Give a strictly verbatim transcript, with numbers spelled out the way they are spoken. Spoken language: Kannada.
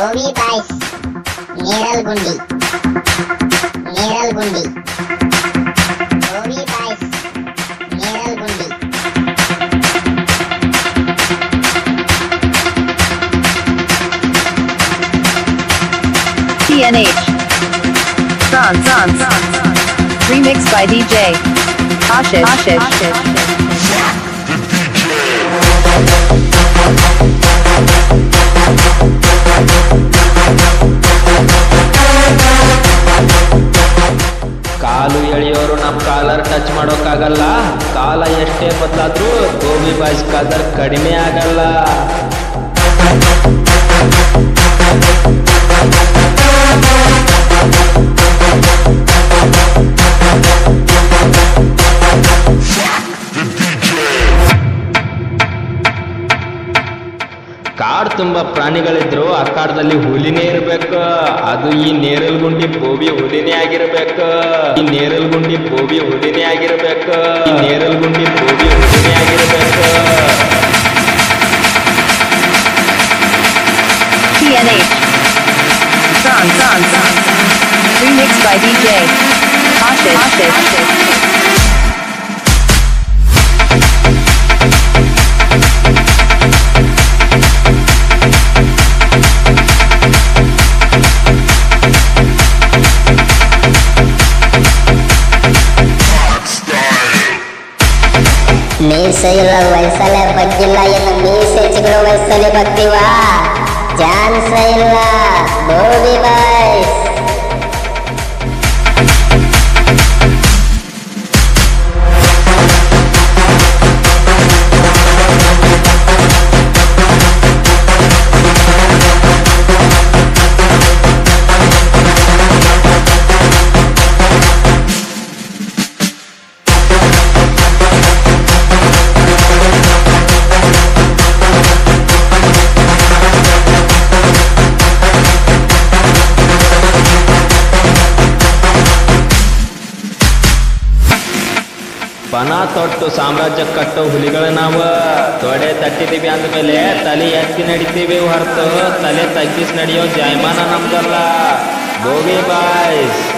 ಗೋವಿ ಬಾಯ್ಸ್ ನೇರಲ್ಗುಂಡಿ ನೇರಲ್ಗುಂಡಿ ಗೋವಿ boys Neralgundi T N H France Remixed by D J Ashish Ashish ಕಾಲು ಎಳೆಯೋರು ನಮ್ಮ ಕಾಲರ್ ಟಚ್ ಮಾಡೋಕ್ಕಾಗಲ್ಲ. ಕಾಲ ಎಷ್ಟೇ ಬದಲಾದ್ರೂ ಗೋಬಿ ಬಾಯ್ಸ್ ಕಾಲರ್ ಕಡಿಮೆ ಆಗಲ್ಲ. ಕಾಡ್ ತುಂಬಾ ಪ್ರಾಣಿಗಳಿದ್ರು ಆ ಕಾಡದಲ್ಲಿ ಹುಲಿನೇ ಇರ್ಬೇಕು. ಅದು ಈ ನೇರಲ್ಗುಂಡಿ ಬೋಬಿ ಹುಲಿನೇ ಆಗಿರ್ಬೇಕು. ಈ ನೇರಲ್ಗುಂಡಿ ಬೋಬಿ ಹುಲಿನೇ ಆಗಿರ್ಬೇಕು. ಈ ನೇರಲ್ಗುಂಡಿ ಬೋಬಿ ಹುಲಿನೇ ಆಗಿರ್ಬೇಕು. T N H France Remixed by D J Ashish Ashish ಮೀಸೆ ಇಲ್ಲ ವಯಸ್ಸಲ್ಲೇ ಬಗ್ಗಿಲ್ಲ ಏನು ಮೀಸೆ ಚಿಗುರು ವಯಸ್ಸಲ್ಲಿ ಬಗ್ತೀವ ಚಾನ್ಸ ಇಲ್ಲ ಗೋಬಿ ಬಾಯ್ಸ್. ಪನ ತೊಟ್ಟು ಸಾಮ್ರಾಜ್ಯ ಕಟ್ಟೋ ಹುಲಿಗಳು ನಾವು. ತೊಡೆ ತಟ್ಟಿದೀವಿ ಅಂದಮೇಲೆ ತಲೆ ಎತ್ತಿ ನಡಿತೀವಿ ಹೊರತು ತಲೆ ತಗ್ಗಿಸಿ ನಡೆಯೋ ಜಾಯಮಾನ ನಮ್ದಲ್ಲ. ಗೋಬಿ ಬಾಯ್ಸ್